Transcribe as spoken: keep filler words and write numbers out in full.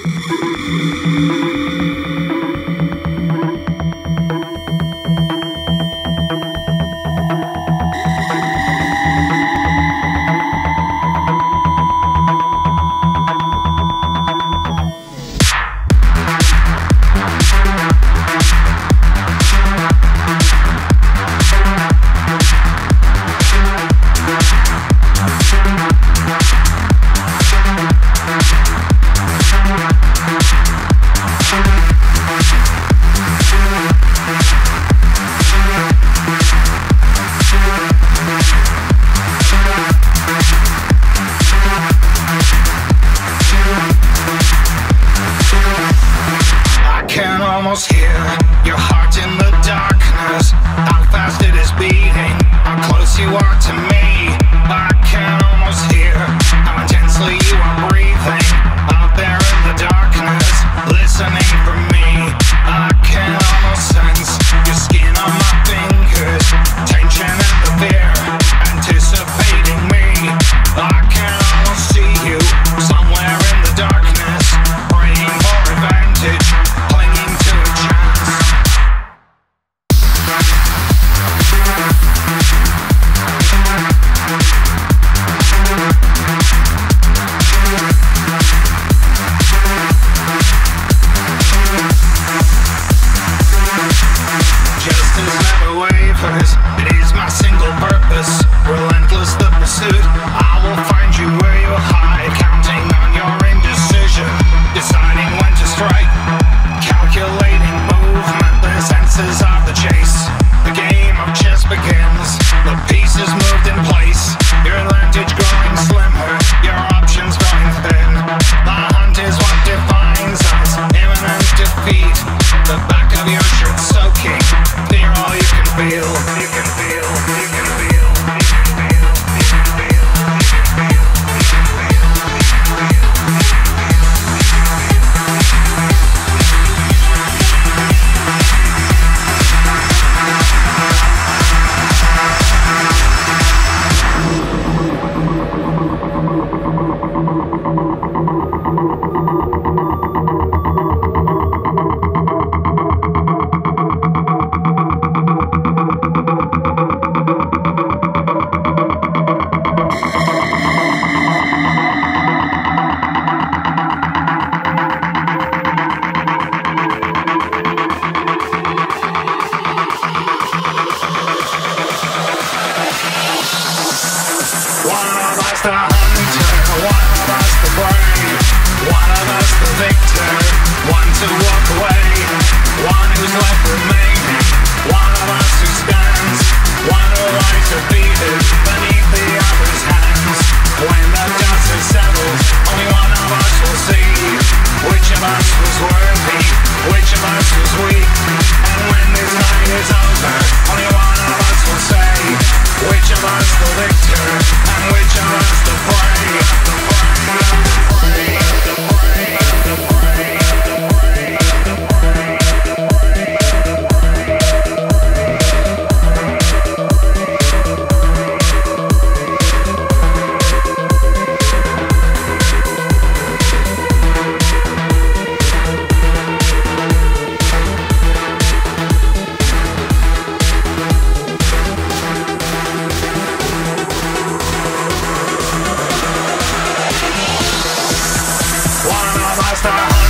almost here. Your heart in the darkness, how fast it is beating, how close you are to me. I can almost hear how intensely you are breathing out there in the darkness, listening for me. I can almost sense your skin on my fingers, tension and the fear anticipating me. I can almost see you somewhere in the darkness, praying for advantage, clinging to a chance. Justice never wavers, it is my single purpose, relentless the pursuit. I will find you where you hide, counting on your indecision, deciding when to strike, calculating movement, the senses of the chase. The game of chess begins, the pieces moved in place, your advantage growing slimmer, your options growing thin. The hunt is what defines us, imminent defeat, the back of your shirt soaking, fear all you can feel, you can feel, you can feel, you can feel, you can feel, you can feel. One of us the hunter, one of us the prey, one of us the victor, one to walk away, one who's left remaining, one of us who stands, one who lies defeated beneath the other's hands. When the dust has settled, only one of us will see which of us was worthy, which of us was weak. And when this night is over, only one of us will say which of us the victor, and which of us the prey, the prey, the prey, the prey, the prey, the prey, the prey, the prey, the one of us the